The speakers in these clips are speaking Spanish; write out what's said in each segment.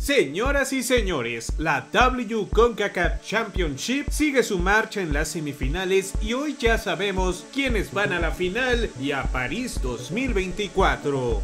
Señoras y señores, la CONCACAF Championship sigue su marcha en las semifinales y hoy ya sabemos quiénes van a la final y a París 2024.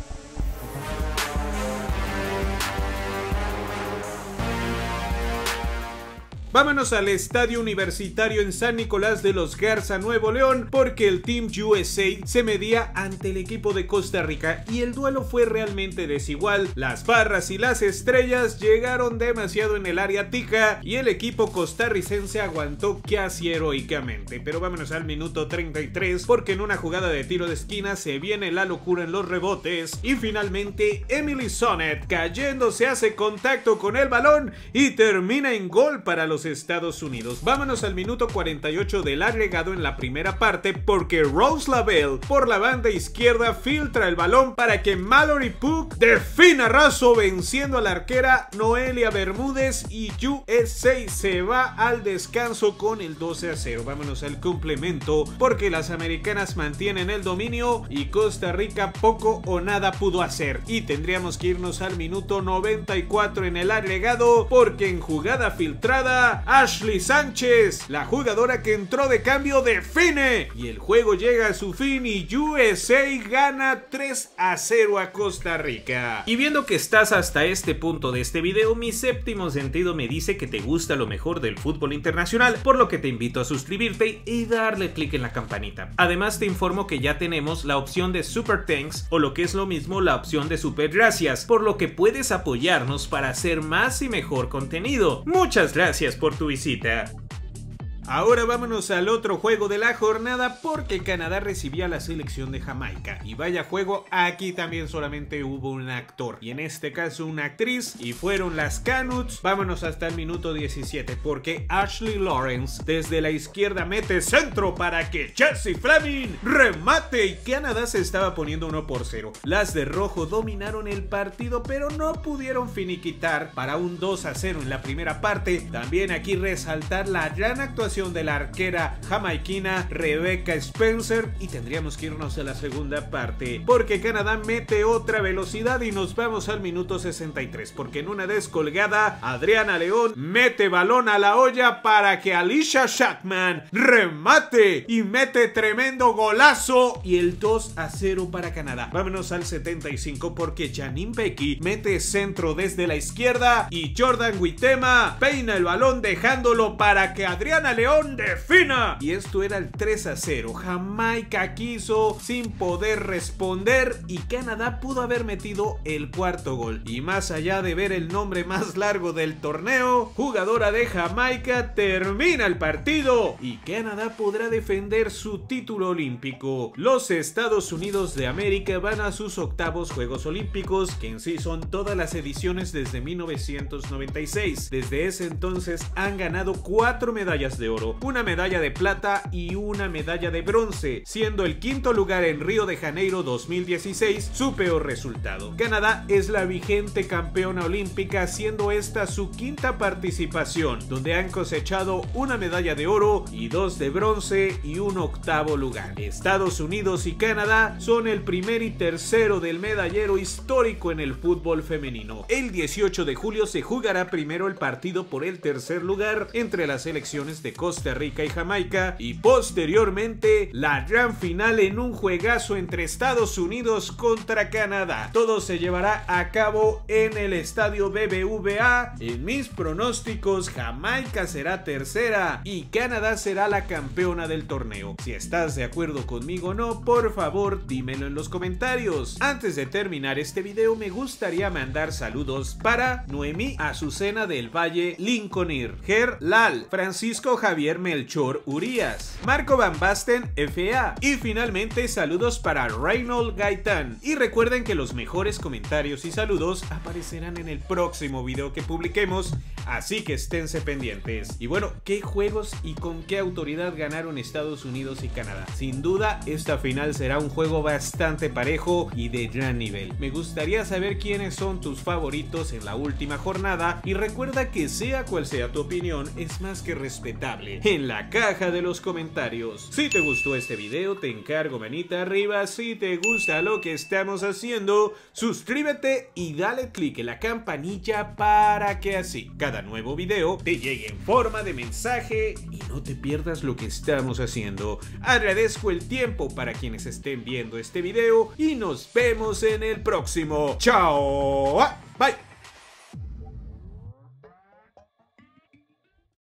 Vámonos al Estadio Universitario en San Nicolás de los Garza, Nuevo León, porque el Team USA se medía ante el equipo de Costa Rica y el duelo fue realmente desigual. Las barras y las estrellas llegaron demasiado en el área tica y el equipo costarricense aguantó casi heroicamente. Pero vámonos al minuto 33, porque en una jugada de tiro de esquina se viene la locura en los rebotes y finalmente Emily Sonnet cayéndose hace contacto con el balón y termina en gol para los Estados Unidos. Vámonos al minuto 48 del agregado en la primera parte, porque Rose Lavelle por la banda izquierda filtra el balón para que Mallory Puck defina raso venciendo a la arquera Noelia Bermúdez y USA se va al descanso con el 12-0. Vámonos al complemento, porque las americanas mantienen el dominio y Costa Rica poco o nada pudo hacer, y tendríamos que irnos al minuto 94 en el agregado, porque en jugada filtrada Ashley Sánchez, la jugadora que entró de cambio, define y el juego llega a su fin y USA gana 3-0 a Costa Rica. Y viendo que estás hasta este punto de este video, mi séptimo sentido me dice que te gusta lo mejor del fútbol internacional, por lo que te invito a suscribirte y darle clic en la campanita. Además te informo que ya tenemos la opción de Super Thanks, o lo que es lo mismo la opción de Super Gracias, por lo que puedes apoyarnos para hacer más y mejor contenido. Muchas gracias por tu visita. Ahora vámonos al otro juego de la jornada, porque Canadá recibía a la selección de Jamaica. Y vaya juego, aquí también solamente hubo un actor, y en este caso una actriz, y fueron las Canucks. Vámonos hasta el minuto 17, porque Ashley Lawrence desde la izquierda mete centro para que Jessie Fleming remate, y Canadá se estaba poniendo 1-0. Las de rojo dominaron el partido, pero no pudieron finiquitar para un 2-0 en la primera parte. También aquí resaltar la gran actuación de la arquera jamaiquina Rebecca Spencer, y tendríamos que irnos a la segunda parte, porque Canadá mete otra velocidad y nos vamos al minuto 63, porque en una descolgada Adriana León mete balón a la olla para que Alicia Shackman remate y mete tremendo golazo y el 2-0 para Canadá. Vámonos al 75, porque Janine Becky mete centro desde la izquierda y Jordan Huitema peina el balón dejándolo para que Adriana León defina, y esto era el 3-0. Jamaica quiso sin poder responder y Canadá pudo haber metido el cuarto gol. Y más allá de ver el nombre más largo del torneo, jugadora de Jamaica termina el partido y Canadá podrá defender su título olímpico. Los Estados Unidos de América van a sus octavos Juegos Olímpicos, que en sí son todas las ediciones desde 1996. Desde ese entonces han ganado 4 medallas de oro, una medalla de plata y una medalla de bronce, siendo el quinto lugar en Río de Janeiro 2016 su peor resultado. Canadá es la vigente campeona olímpica, siendo esta su quinta participación, donde han cosechado una medalla de oro y 2 de bronce y un octavo lugar. Estados Unidos y Canadá son el primer y tercero del medallero histórico en el fútbol femenino. El 18 de julio se jugará primero el partido por el tercer lugar entre las selecciones de Costa Rica y Jamaica, y posteriormente la gran final en un juegazo entre Estados Unidos contra Canadá. Todo se llevará a cabo en el estadio BBVA. En mis pronósticos, Jamaica será tercera y Canadá será la campeona del torneo. Si estás de acuerdo conmigo o no, por favor dímelo en los comentarios. Antes de terminar este video, me gustaría mandar saludos para Noemí Azucena del Valle Lincolnir, Ger Lal, Francisco Javier Melchor Urias, Marco Van Basten FA, y finalmente saludos para Reynold Gaitán. Y recuerden que los mejores comentarios y saludos aparecerán en el próximo video que publiquemos, así que esténse pendientes. Y bueno, ¿qué juegos y con qué autoridad ganaron Estados Unidos y Canadá? Sin duda esta final será un juego bastante parejo y de gran nivel. Me gustaría saber quiénes son tus favoritos en la última jornada, y recuerda que sea cual sea tu opinión, es más que respetable recomendable en la caja de los comentarios. Si te gustó este video, te encargo manita arriba. Si te gusta lo que estamos haciendo, suscríbete y dale click en la campanilla para que así cada nuevo video te llegue en forma de mensaje y no te pierdas lo que estamos haciendo. Agradezco el tiempo para quienes estén viendo este video y nos vemos en el próximo. ¡Chao!